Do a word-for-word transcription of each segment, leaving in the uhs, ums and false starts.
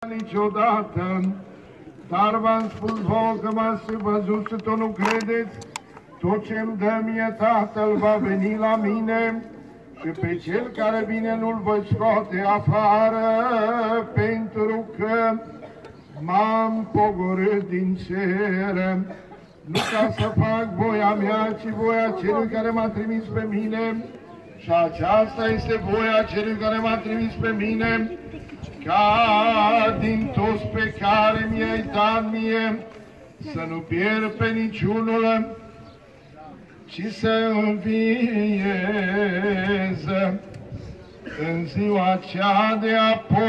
niciodată, dar v-am spus vouă că m-ați văzut și tot nu credeți. Tot ce-mi dă mie Tatăl va veni la mine și pe cel care vine nu-l voi scoate afară, pentru că m-am pogorât din cer, nu ca să fac voia mea, ci voia celui care m-a trimis pe mine. Și aceasta este voia celui care m-a trimis pe mine, ca din toți pe care mi-ai dat mie, să nu pierd pe niciunul, ci să înviez în ziua cea de apoi.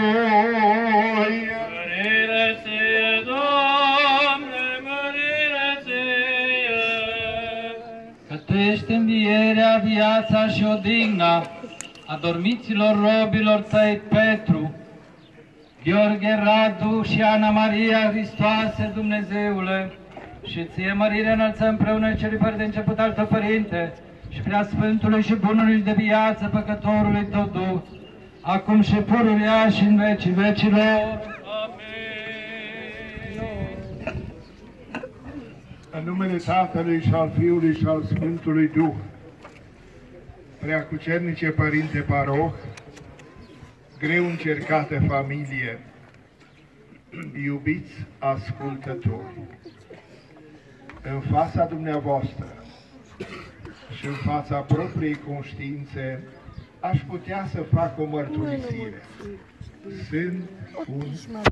Mărire ție, Doamne, mărire ție! Că Tu ești învierea, viața și odihna adormiților robilor Tăi Petru, Gheorghe, Radu și Ana Maria, Hristoase, Dumnezeule, și Ție mărire înălțăm împreună celui fără de început al Tău Părinte, și prea Sfântului și Bunului de viață, Păcătorului Tău Duh, acum și pururea și în vecii vecilor. Amin. În numele Tatălui și al Fiului și al Sfântului Duh, Preacucernice Părinte Paroh, greu încercată familie, iubiți ascultători, în fața dumneavoastră și în fața propriei conștiințe aș putea să fac o mărturisire. Sunt un...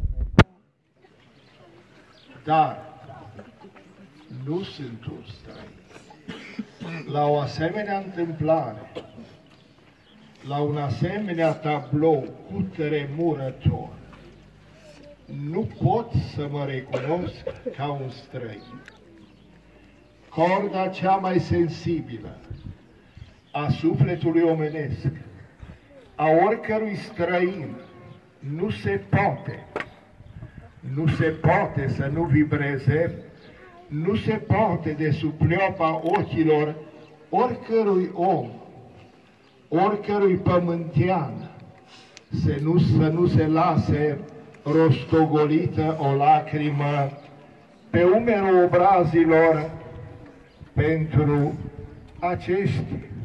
Dar nu sunt un străin. La o asemenea întâmplare, la un asemenea tablou cu tremurător, nu pot să mă recunosc ca un străin. Corda cea mai sensibilă a sufletului omenesc, a oricărui străin, nu se poate, nu se poate să nu vibreze, nu se poate de sub pleoapa ochilor oricărui om, oricărui pământean, să nu, să nu se lase rostogolită o lacrimă pe umerul obrazilor pentru acești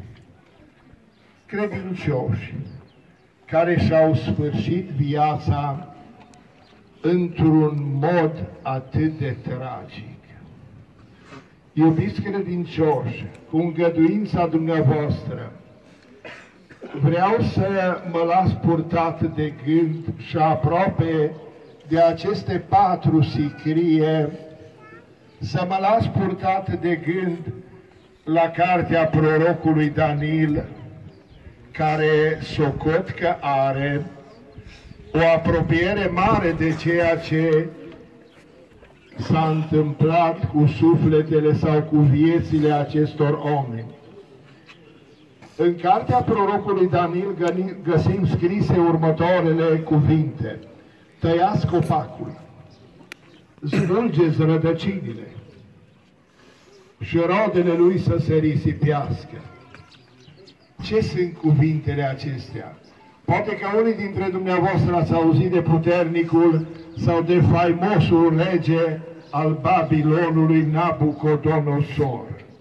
credincioși care și-au sfârșit viața într-un mod atât de tragic. Iubiți credincioși, cu îngăduința dumneavoastră, vreau să mă las purtat de gând și aproape de aceste patru sicrie, să mă las purtat de gând la cartea prorocului Daniel, care socot că are o apropiere mare de ceea ce s-a întâmplat cu sufletele sau cu viețile acestor oameni. În cartea prorocului Daniel găsim scrise următoarele cuvinte: tăiați copacul, smulgeți rădăcinile și rodele lui să se risipească. Ce sunt cuvintele acestea? Poate că unii dintre dumneavoastră ați auzit de puternicul sau de faimosul rege al Babilonului, Nabucodonosor.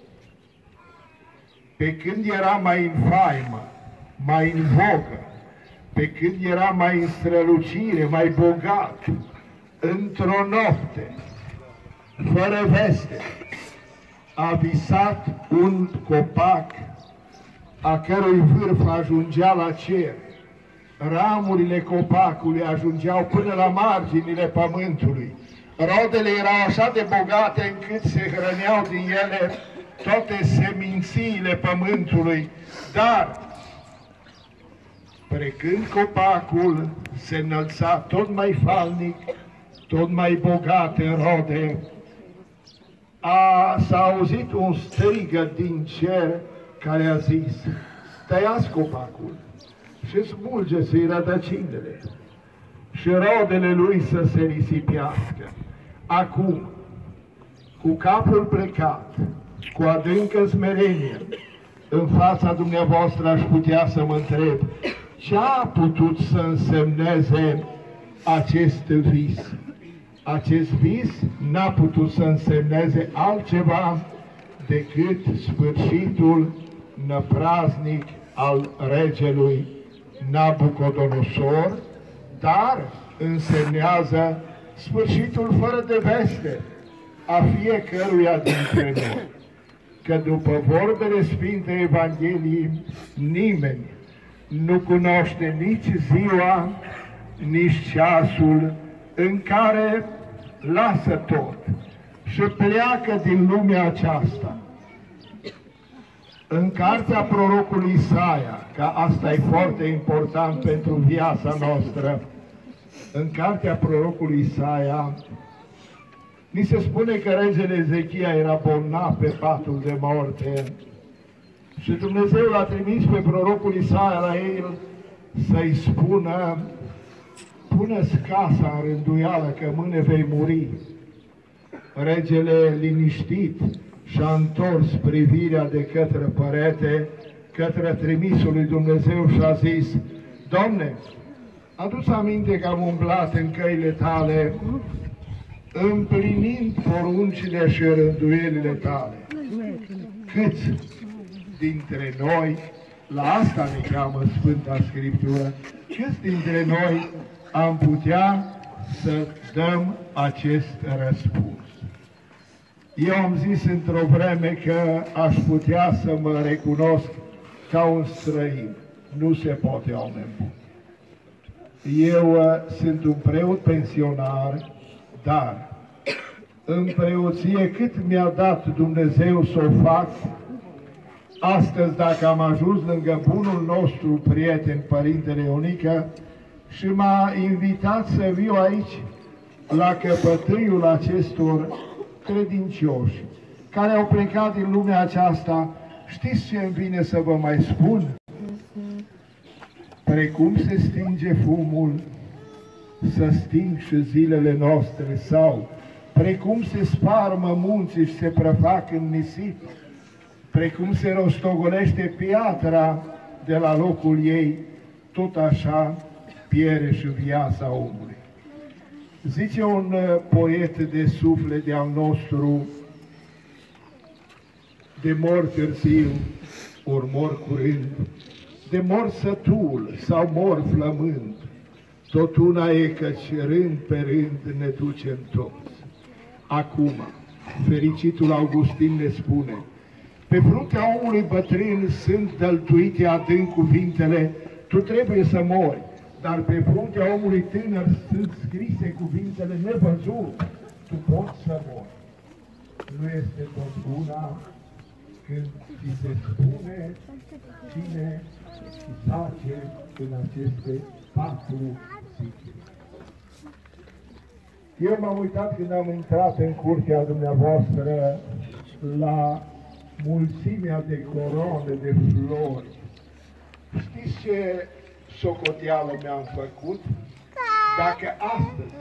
Pe când era mai în faimă, mai în vogă, pe când era mai în strălucire, mai bogat, într-o noapte, fără veste, a visat un copac a cărui vârf ajungea la cer. Ramurile copacului ajungeau până la marginile pământului. Rodele erau așa de bogate încât se hrăneau din ele toate semințiile pământului, dar precând copacul se înălța tot mai falnic, tot mai bogat în rode, a, s-a auzit un strigăt din cer care a zis: tăiați copacul și smulgeți-i rădăcinile și rodele lui să se risipească. Acum, cu capul plecat, cu adâncă smerenie, în fața dumneavoastră aș putea să mă întreb: ce a putut să însemneze acest vis. Acest vis n-a putut să însemneze altceva decât sfârșitul năpraznic al regelui Nabucodonosor, dar însemnează sfârșitul fără de veste a fiecăruia dintre noi. Că după vorbele Sfintei Evangheliei, nimeni nu cunoaște nici ziua, nici ceasul în care lasă tot și pleacă din lumea aceasta. În cartea prorocului Isaia, că asta e foarte important pentru viața noastră, în cartea prorocului Isaia, ni se spune că regele Ezechia era bolnav pe patul de moarte și Dumnezeu l-a trimis pe prorocul Isaia la el să-i spună: pune-ți casa în rânduială că mâine vei muri. Regele, liniștit, și-a întors privirea de către părete, către trimisul lui Dumnezeu și a zis: Doamne, adu-ți aminte că am umblat în căile tale, împlinind poruncile și rânduielile tale. Câți dintre noi, la asta ne cheamă Sfânta Scriptură, câți dintre noi am putea să dăm acest răspuns? Eu am zis într-o vreme că aș putea să mă recunosc ca un străin. Nu se poate, oameni buni. Eu uh, sunt un preot pensionar, dar în preoție cât mi-a dat Dumnezeu să o fac, astăzi dacă am ajuns lângă bunul nostru prieten, Părintele Ionică, și m-a invitat să viu aici la căpătâiul acestor credincioși care au plecat din lumea aceasta, știți ce îmi vine să vă mai spun? Precum se stinge fumul, să sting și zilele noastre, sau precum se sparmă munții și se prăfac în nisip, precum se rostogolește piatra de la locul ei, tot așa piere și viața omului. Zice un poet de suflet de-al nostru: de mor târziu, ori mor curând, de mor sătul sau mor flămând, tot una e căci rând pe rând ne ducem toți. Acum, fericitul Augustin ne spune: pe fruntea omului bătrân sunt dăltuite adânc cuvintele, tu trebuie să mori. Dar pe fruntea omului tânăr sunt scrise cuvintele nevăzut, tu poți să mori. Nu este tot una când ți se spune cine tace în aceste patru zile. Eu m-am uitat când am intrat în curtea dumneavoastră la mulțimea de coroane de flori. Știți ce socoteală mi-am făcut? Dacă astăzi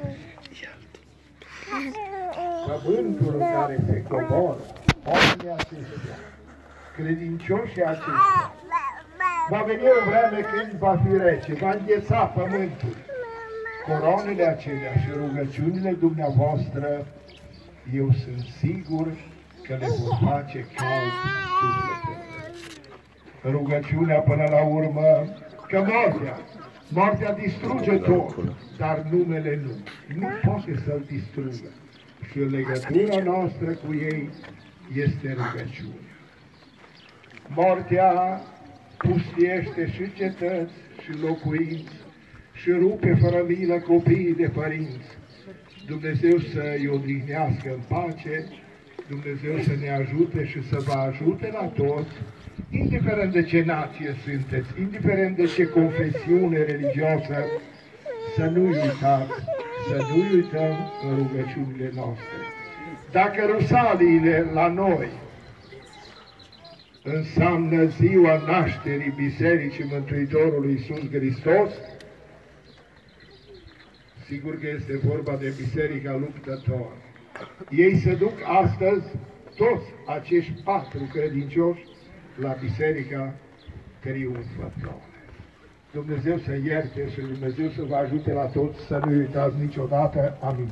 pământul în care se coboră oamenii aceștia, credincioșii aceștia, va veni o vreme când va fi rece, va îngheța pământul. Coroanele acelea și rugăciunile dumneavoastră, eu sunt sigur că le vor face cald sufletele. Rugăciunea până la urmă, că moartea, moartea distruge tot, dar numele nu. Nu poate să-l distrugă. Și legătura noastră cu ei este rugăciunea. Moartea pustiește și cetăți și locuinți și rupe fără milă copiii de părinți. Dumnezeu să-i odihnească în pace, Dumnezeu să ne ajute și să vă ajute la toți, indiferent de ce nație sunteți, indiferent de ce confesiune religioasă, să nu uitați, să nu uităm în rugăciunile noastre. Dacă rusaliile la noi înseamnă ziua nașterii Bisericii Mântuitorului Iisus Hristos, sigur că este vorba de Biserica Luptătoare. Ei se duc astăzi, toți acești patru credincioși, la Biserica Triumfătoare. Dumnezeu să ierte și Dumnezeu să vă ajute la toți să nu uitați niciodată. Amin.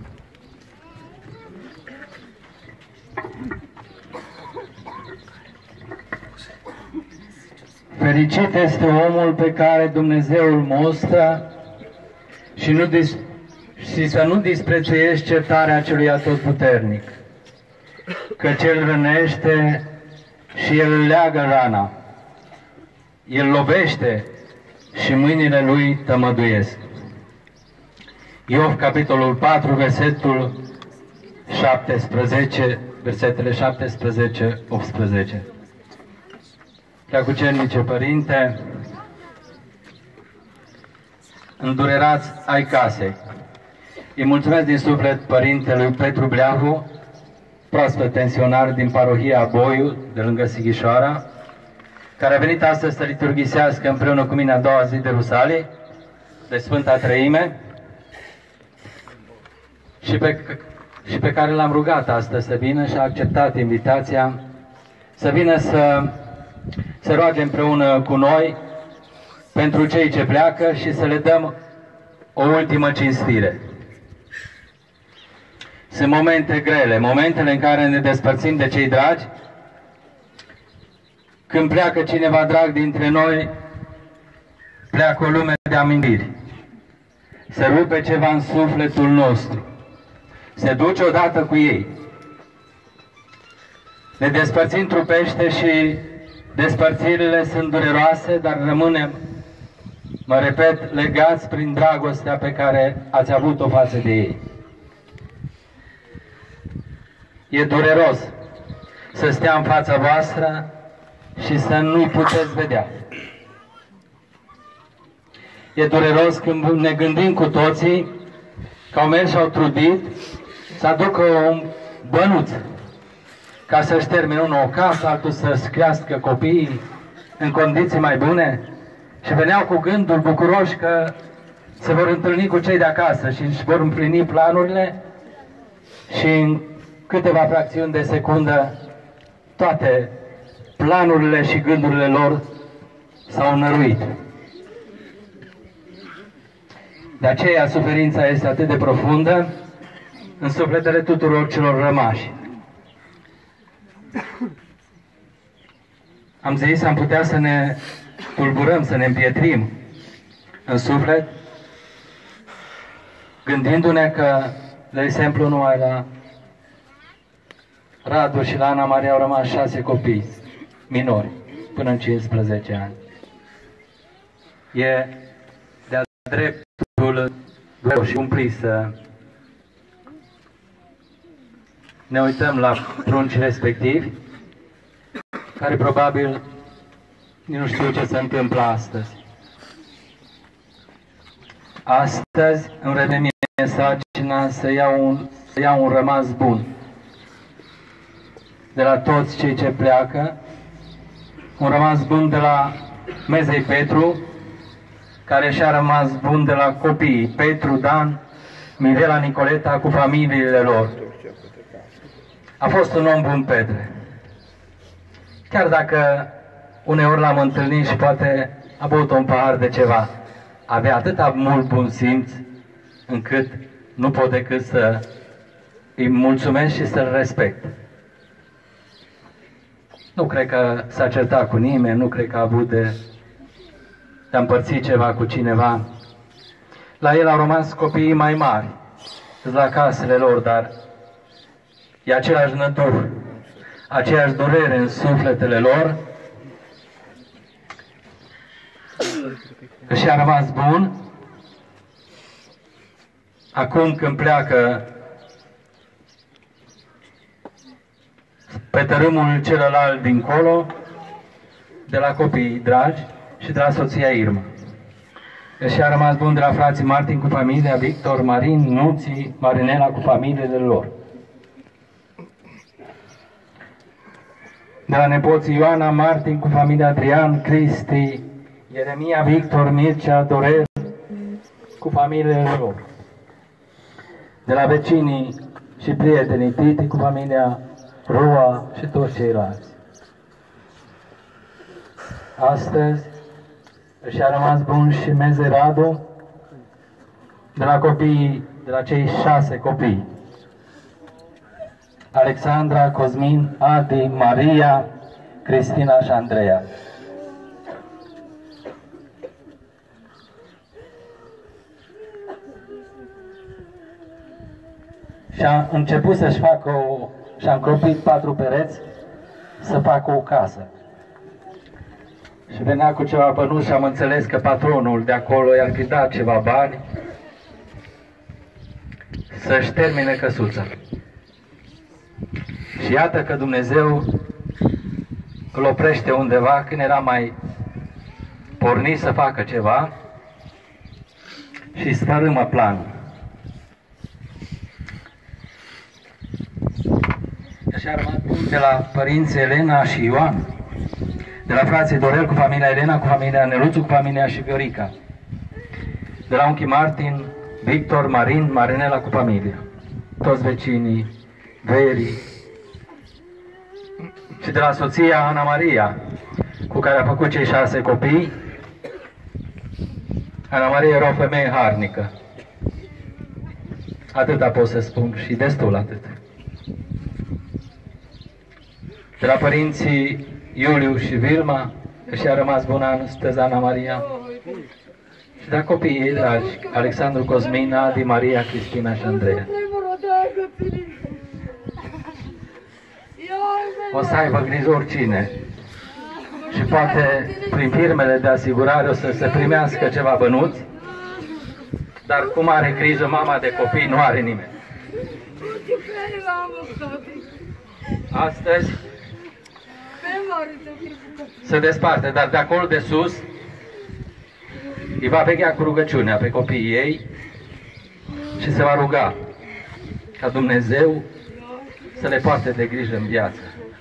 Fericit este omul pe care Dumnezeu îl mostră și, nu dis și să nu disprețuiești certarea celui atotputernic, căci el rănește și el leagă rana, el lovește și mâinile lui tămăduiesc. Iov, capitolul patru, versetul șaptesprezece, versetele șaptesprezece optsprezece. Preacucernice Părinte, îndurerați ai casei. Îi mulțumesc din suflet Părintelui Petru Bleahu, proaspăt pensionar din parohia Boiu, de lângă Sighișoara, care a venit astăzi să liturghisească împreună cu mine a doua zi de Rusalii, de Sfânta Treime, și pe, și pe care l-am rugat astăzi să vină și a acceptat invitația să vină să se roage împreună cu noi pentru cei ce pleacă și să le dăm o ultimă cinstire. Sunt momente grele, momentele în care ne despărțim de cei dragi. Când pleacă cineva drag dintre noi, pleacă o lume de amintiri. Se rupe ceva în sufletul nostru. Se duce odată cu ei. Ne despărțim trupește și despărțirile sunt dureroase, dar rămânem, mă repet, legați prin dragostea pe care ați avut-o față de ei. E dureros să stea în fața voastră și să nu puteți vedea. E dureros când ne gândim cu toții că au mers și au trudit să aducă un bănuț ca să-și termine unul o casă, altul să-și crească copiii în condiții mai bune, și veneau cu gândul bucuroși că se vor întâlni cu cei de acasă și își vor împlini planurile și în câteva fracțiuni de secundă toate planurile și gândurile lor s-au înăruit. De aceea suferința este atât de profundă în sufletele tuturor celor rămași. Am zis, am putea să ne tulburăm, să ne împietrim în suflet, gândindu-ne că, de exemplu, numai la Radu și la Ana Maria au rămas șase copii minori, până în cincisprezece ani. E de-a dreptul greu și cumplit să ne uităm la prunci respectivi, care probabil nu știu ce se întâmplă astăzi. Astăzi îmi revine sarcina să iau un, să iau un rămas bun de la toți cei ce pleacă, un rămas bun de la Mezei Petru, care și-a rămas bun de la copiii Petru, Dan, Mirela, Nicoleta, cu familiile lor. A fost un om bun, Petre. Chiar dacă uneori l-am întâlnit și poate a băut un pahar de ceva, avea atâta mult bun simț încât nu pot decât să îi mulțumesc și să-l respect. Nu cred că s-a certat cu nimeni, nu cred că a avut de, de a împărți ceva cu cineva. La el au rămas copiii mai mari, la casele lor, dar e același nădur, aceeași durere în sufletele lor, că și-a rămas bun. Acum când pleacă pe tărâmul celălalt dincolo, de la copiii dragi și de la soția Irma. Și-a rămas bun de la frații Martin cu familia, Victor, Marin, Nuții, Marinela cu familiile lor. De la nepoții Ioana, Martin cu familia Adrian, Cristi, Ieremia, Victor, Mircea, Dorel cu familiile lor. De la vecinii și prietenii Titi cu familia Rua și toți ceilalți. Astăzi Și a rămas bun și Meze Radu, de la copiii, de la cei șase copii. Alexandra, Cosmin, Adi, Maria, Cristina și Andreea. Și a început să-și facă o... și-a încropit patru pereți să facă o casă. Și venea cu ceva bănuți și am înțeles că patronul de acolo i-ar fi dat ceva bani să-și termine căsuța. Și iată că Dumnezeu îl oprește undeva când era mai pornit să facă ceva și sfărâmă planul. Așa a rămas de la părinții Elena și Ioan, de la frații Dorel cu familia Elena, cu familia Neluțu, cu familia și Viorica, de la unchi Martin, Victor, Marin, Marinela cu familia, toți vecinii, Veri, și de la soția Ana Maria, cu care a făcut cei șase copii. Ana Maria era o femeie harnică. Atâta pot să spun și destul atât. De la părinții Iuliu și Vilma, și a rămas bun an Ana Maria. Și de la copiii ei dragi, Alexandru, Cosmin, Adi, Maria, Cristina și Andreea. O să aibă grijă oricine. Și poate prin firmele de asigurare o să se primească ceva bănuți, dar cum are grijă mama de copii, nu are nimeni. Astăzi se desparte, dar de acolo de sus îi va veghea cu rugăciunea pe copiii ei și se va ruga ca Dumnezeu să le poarte de grijă în viață.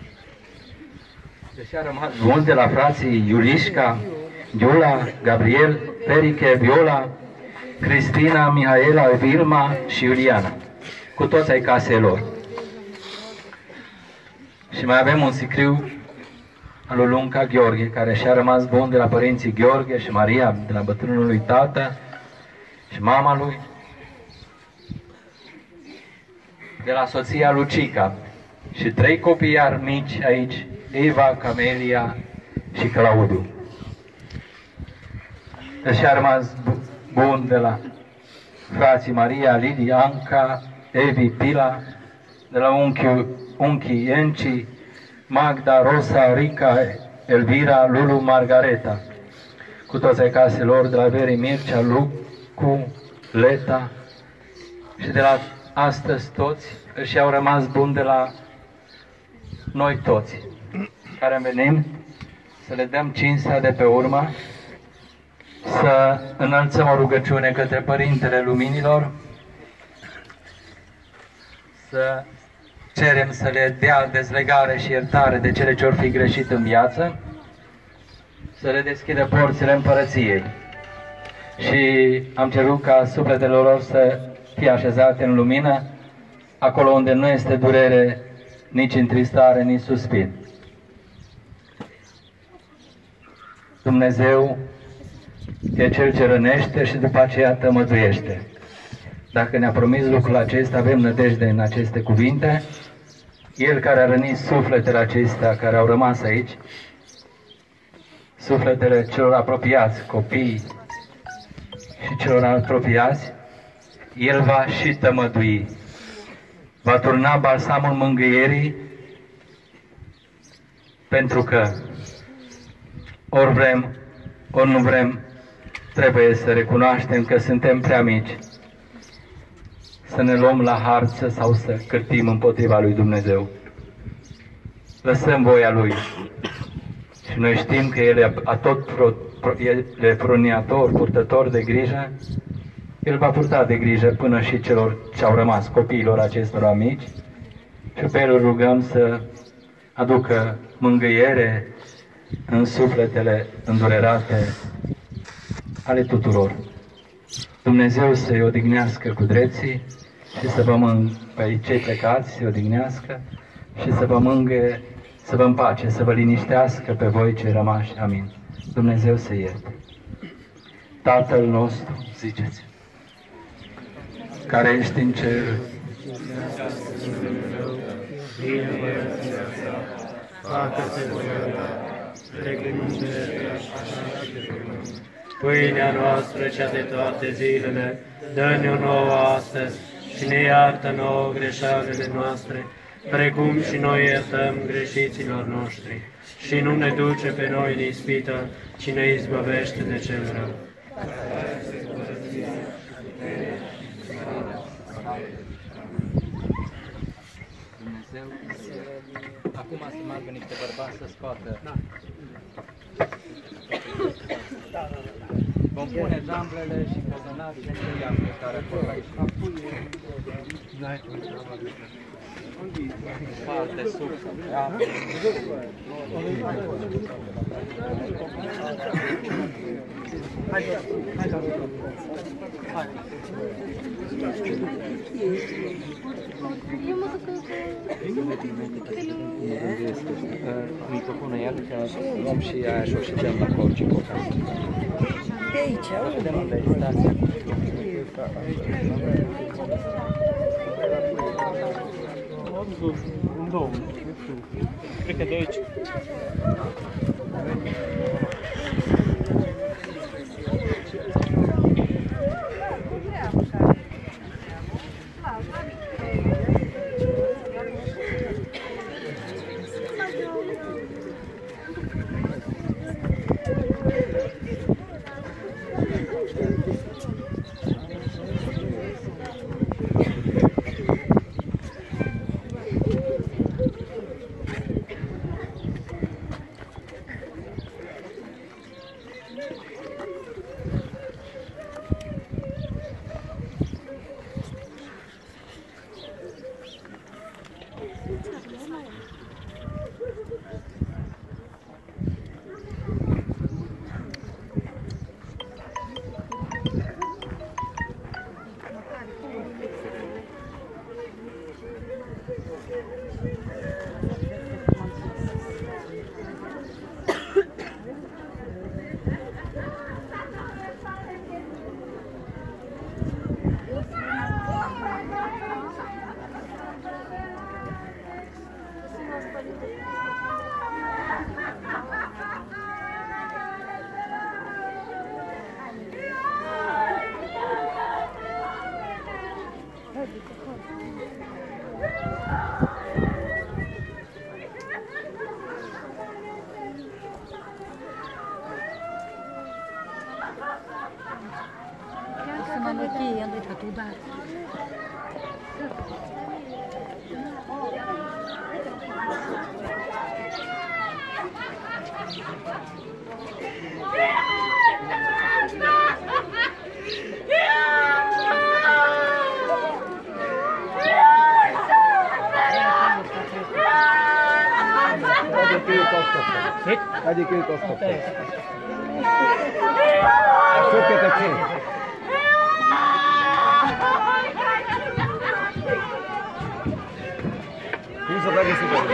Deși a rămas bun de la frații Iulișca, Giula, Gabriel, Periche, Viola, Cristina, Mihaela, Vilma și Iuliana, cu toți ai casei lor. Și mai avem un sicriu al lui Lunca Gheorghe, care și-a rămas bun de la părinții Gheorghe și Maria, de la bătrânul lui tată și mama lui, de la soția Lucica și trei copii iar mici aici, Eva, Camelia și Claudiu. Și-a rămas bun de la frații Maria, Lidia, Anca, Evi, Pila, de la unchiul, unchii Enci, Magda, Rosa, Rica, Elvira, Lulu, Margareta, cu toți ai caselor, de la Veri, Mircea, Lucu, Leta, și de la astăzi toți și au rămas buni de la noi toți, care venim să le dăm cinstea de pe urmă, să înălțăm o rugăciune către Părintele Luminilor, să cerem să le dea dezlegare și iertare de cele ce or fi greșit în viață, să le deschidă porțile împărăției. Și am cerut ca sufletele lor să fie așezate în lumină, acolo unde nu este durere, nici întristare, nici suspin. Dumnezeu e Cel ce rănește și după aceea tămăduiește. Dacă ne-a promis lucrul acesta, avem nădejde în aceste cuvinte. El care a rănit sufletele acestea care au rămas aici, sufletele celor apropiați, copii și celor apropiați, El va și tămădui. Va turna balsamul mângâierii, pentru că ori vrem, ori nu vrem, trebuie să recunoaștem că suntem prea mici să ne luăm la harță sau să cârtim împotriva lui Dumnezeu. Lăsăm voia Lui. Și noi știm că El e atot e pruniator, purtător de grijă. El va purta de grijă până și celor ce au rămas, copiilor acestor mici. Și pe El rugăm să aducă mângâiere în sufletele îndurerate ale tuturor. Dumnezeu să-i odihnească cu dreții și să vă mângâie pe cei plecați, să-i odihnească și să vă mângâie, să vă împace, să vă liniștească pe voi cei rămași. Amin. Dumnezeu să ierte. Tatăl nostru, ziceți, care ești în cer, facă-se voia ta, precum în cer, așa și pe pământ. Pâinea noastră, cea de toate zilele, dă-ne-o nouă astăzi și ne iartă nouă greșalele noastre, precum și noi iertăm greșiților noștri. Și nu ne duce pe noi în ispită, ci ne izbăvește de cel rău. Dumnezeu, acum să meargă niște bărbați să scoată. Vom pune jamblele și cozonarile și ia fiecare acolo aici. Parte sus. Microfonul e că luăm și aia și o și dăm la Porcico. De aici, vedem unde e stația. Un două, cred că de aici. Adică e tot stop. Sufletă ce? Cum să dai sufletă?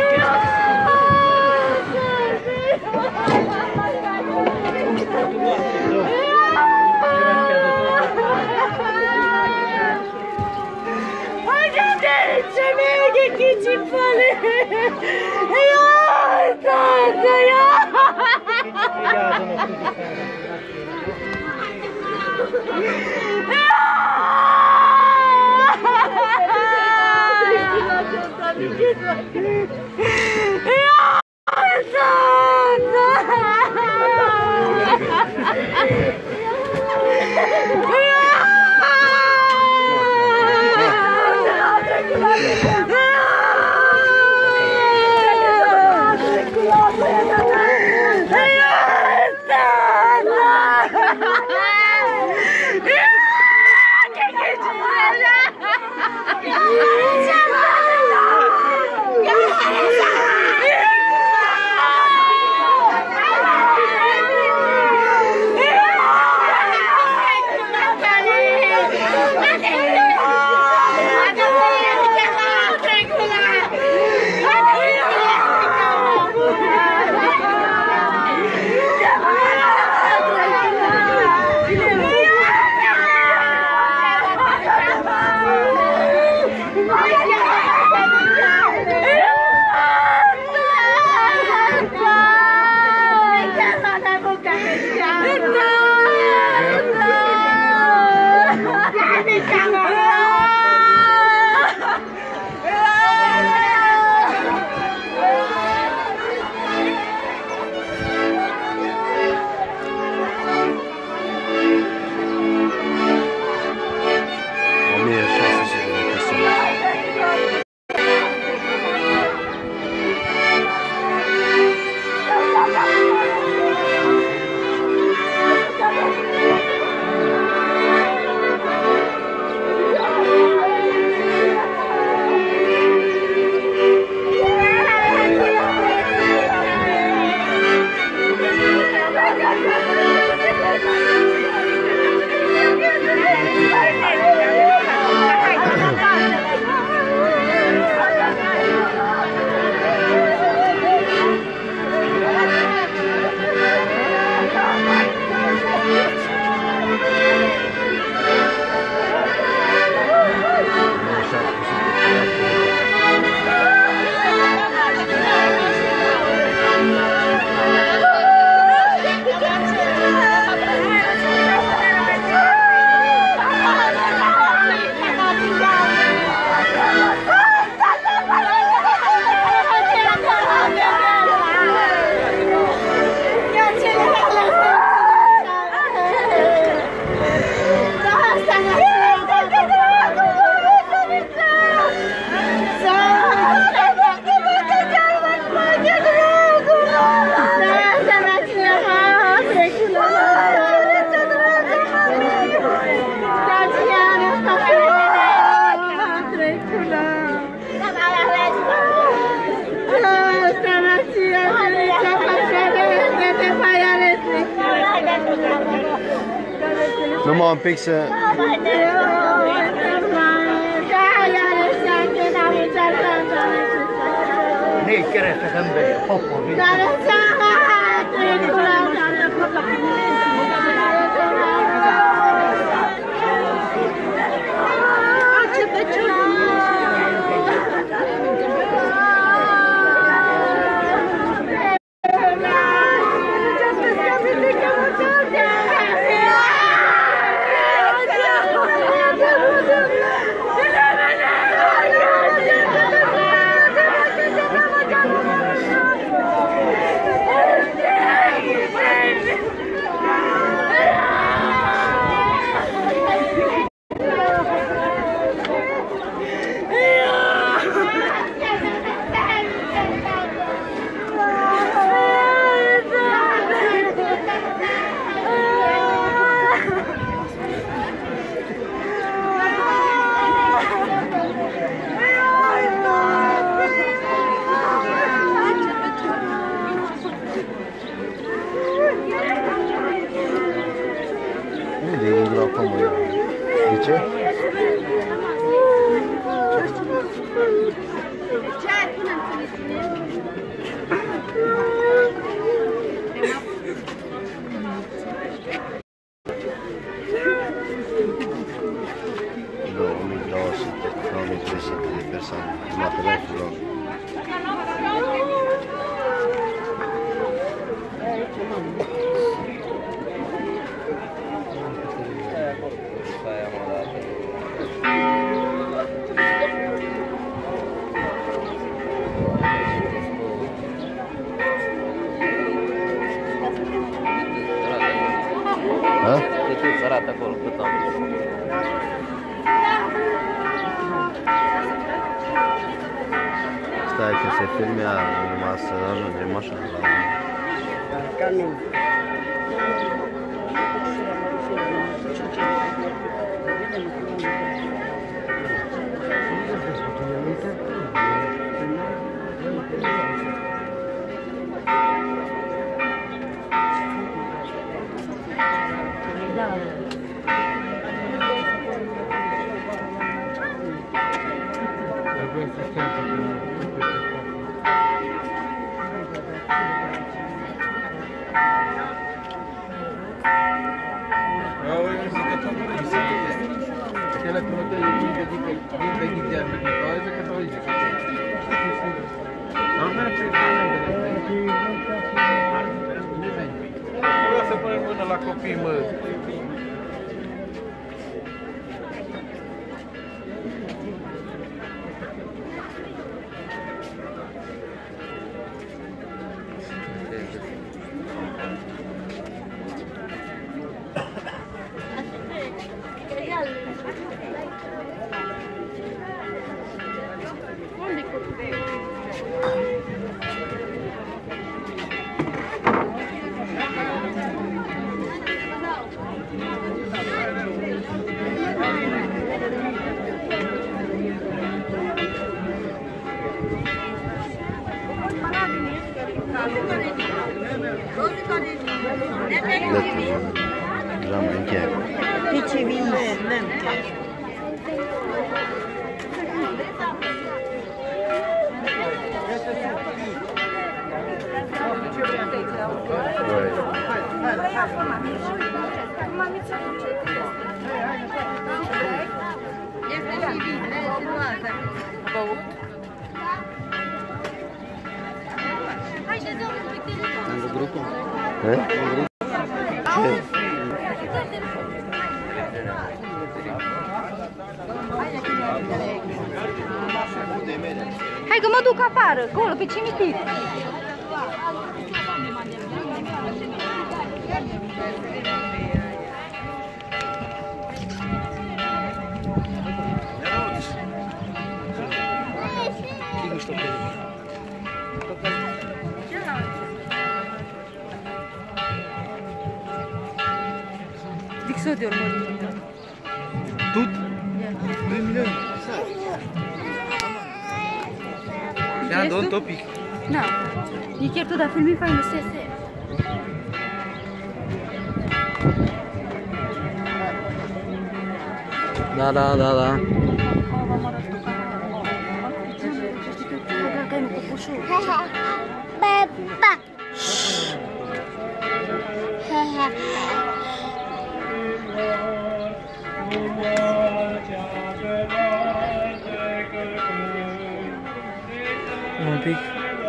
Yeah! Numai un pic să... Niin, kerästä kämpejä, poppo. De ce? două mii două sute, două mii trei sute de persoane, la telefonul. De ce îți arată acolo cât am? Stai că se filmează, numai să ajungem așa la... Camin. Să punem mâna la copii, mă. Já me quer. Pici vine, nem chiar. În grupul? Eh? Ce? Hai că mă duc afară, acolo, pe cimitir. Dic să de urmă. Тут? две миллиона. Ja, don't topic. No. E chiar tu, dar filmii fain, nu se se. Da, da, da, da. Beba. Un pic.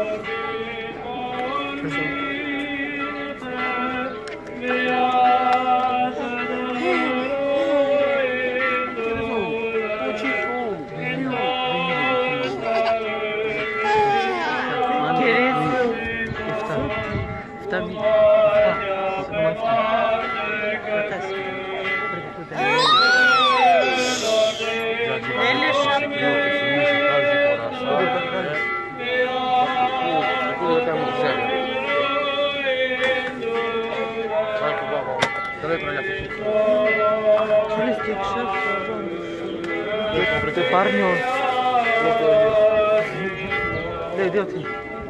Te parnio. Dai, dai.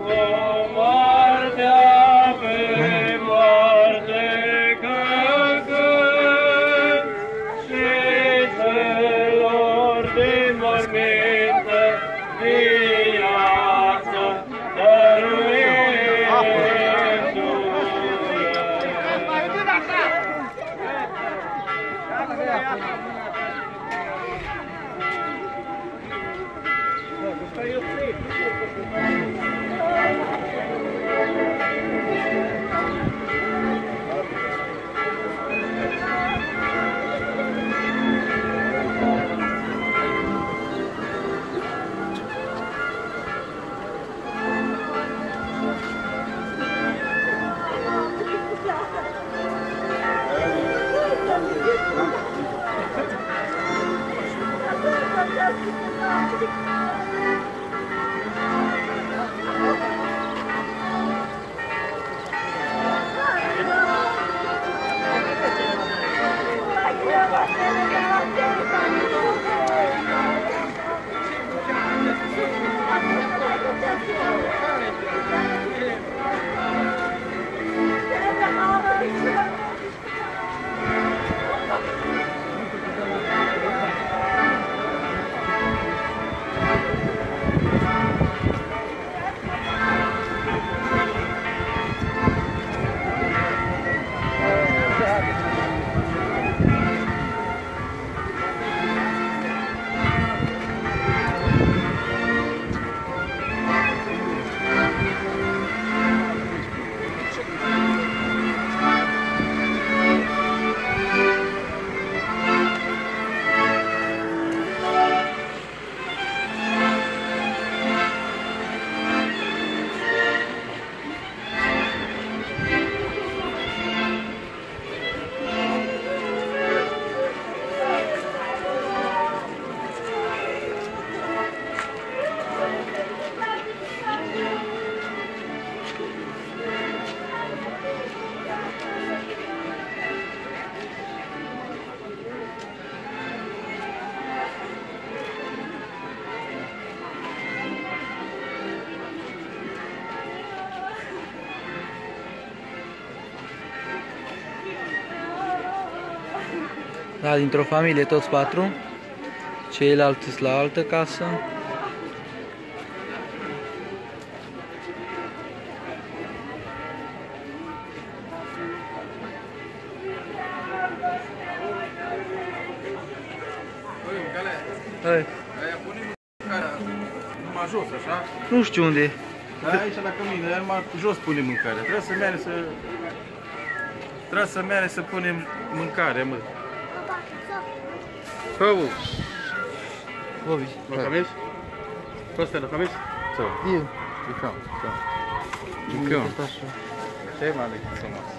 Da, dintr-o familie toți patru. Ceilalți sunt la altă casă. Hai. Numai jos, așa? Nu știu unde. Da, aici la cămină, numai jos punem mâncarea. Trebuie să meare să... Trebuie să meare să punem mâncare, mă. Hău! Ovi. Mă camești? Toți te-l camești? Sau? Eu. Jucăm, jucăm. Jucăm. Ce mai ales să mă.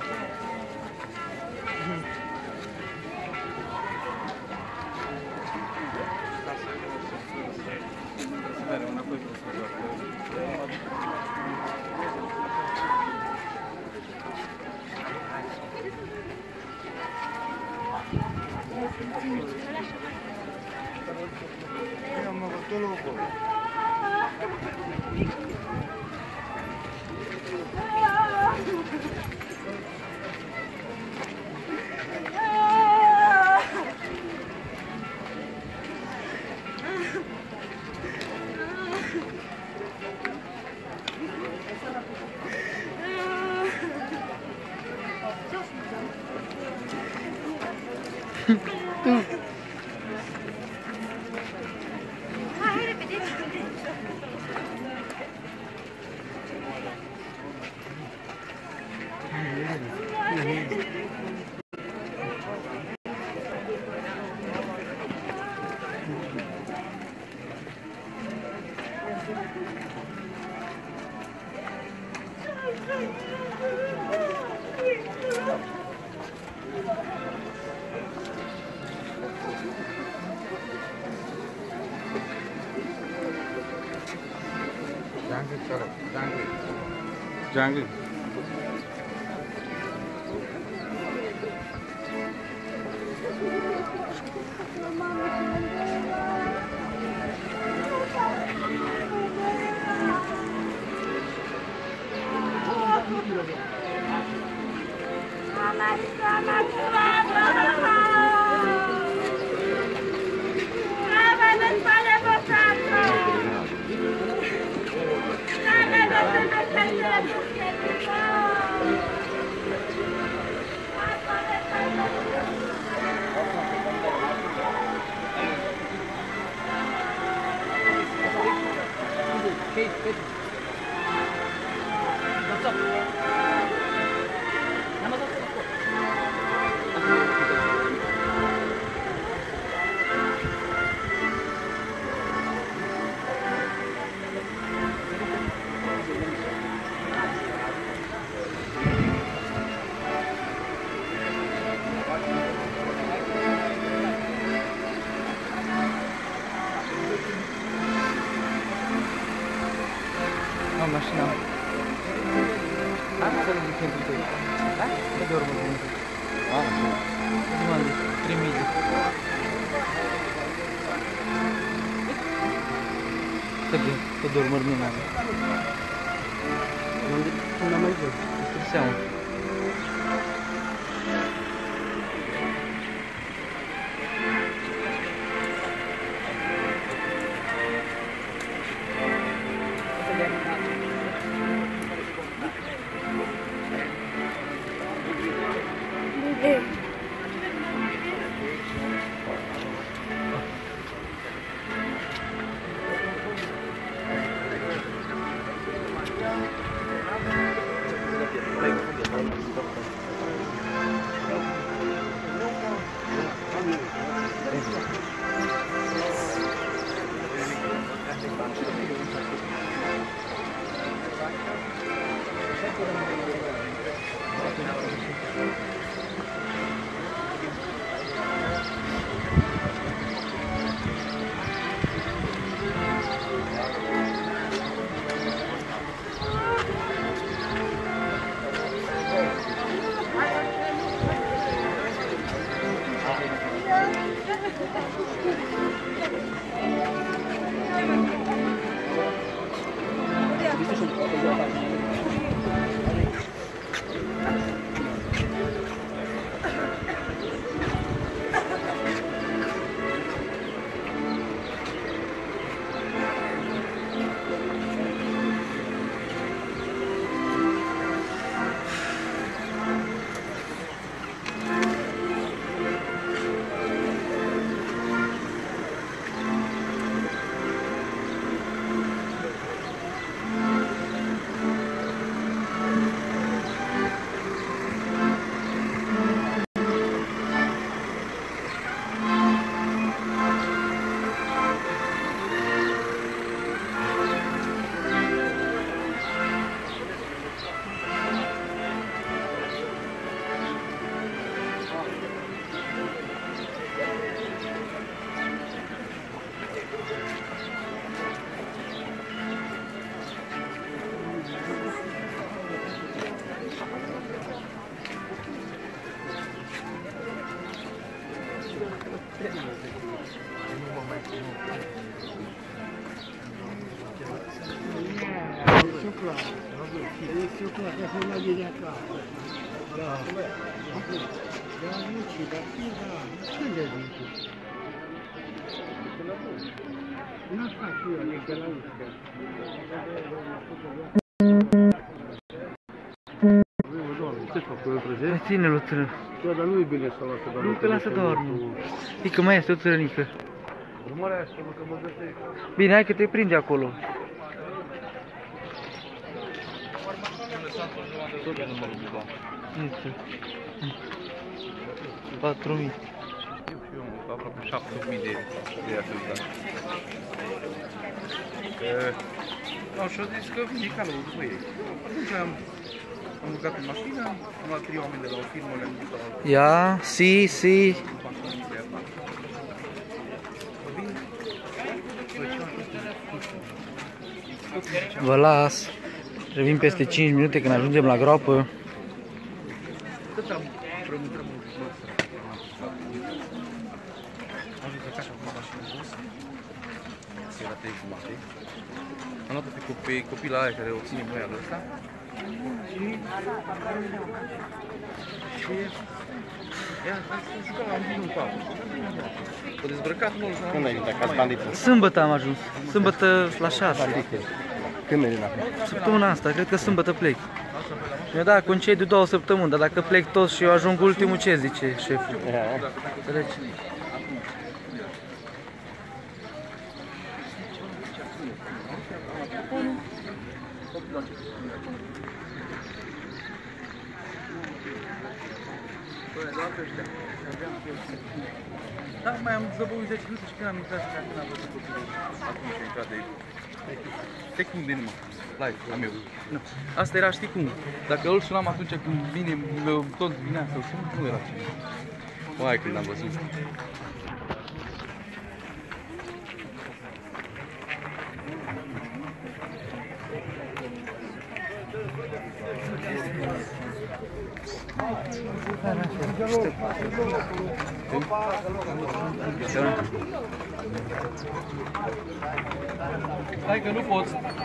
Io mi ho fatto loco. Jungle. Mașina. Hai să le zicem pe tăi. Hai? Să dormă de mult. Ah, nu. Nu m-am zis. trei mii. Să bine, să dormă de mult. Unde mai văd? Este seama. Ține-l, tânăr. Da, dar nu e bine să lasă doar. Nu te lasă doarmă. E că mai este o țărănică. Urmărește, mă, că mă găsești. Bine, hai că te prinde acolo. patru mii. Eu am aproape șapte mii de de ascultat. Nu, și-au zis că vine calul după ei. Atunci am, am băgat în mașină, am luat trei oameni de la o firmă, le-am dus la Ia, si, si. Vă las. Revin peste cinci minute când ajungem la groapă. Cât am rământ rământ am ajuns acasă cu mașină jos. Era trei jumate. Am luat pe, pe copila aia care o ține noi al ăsta. Și... Și... Ia, am jucat, am vin un pap. O dezbrăcat, nu l-am... Când ai venit acasă, banditul? Sâmbătă am ajuns. Sâmbătă la șase. Când mergi înapoi? Săptămâna asta, cred că sâmbătă plec. Mi-a dat concediu două săptămâni, dar dacă plec toți și eu ajung ultimul, ce zice șeful? Înțelegi? Da, mai am zăbăut zece minute și când am intrat și când am văzut copilul, atunci a intrat de aici. Secunde numai, live, am eu. Nu. Asta era, știi cum? Dacă îl sunam atunci când vine, tot vinea să-l sun, nu era cine. Uai, când am văzut. Hai că nu poți.